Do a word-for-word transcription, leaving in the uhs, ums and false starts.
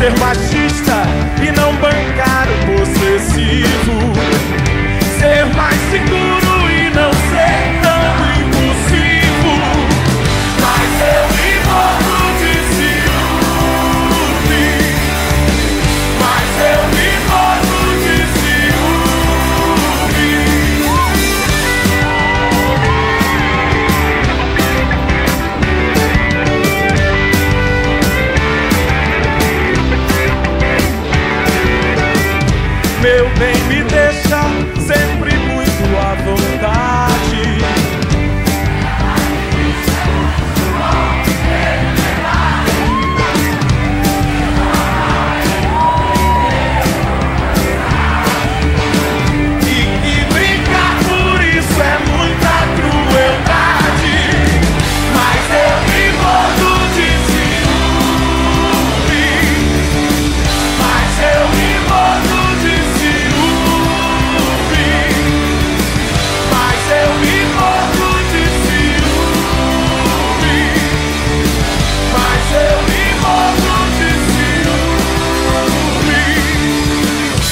ser machista e não bancar o possessivo, ser mais seguro e não ser tão impulsivo. Mas eu me morro de ciúme, mas eu me morro de ciúme. Meu bem, me deixa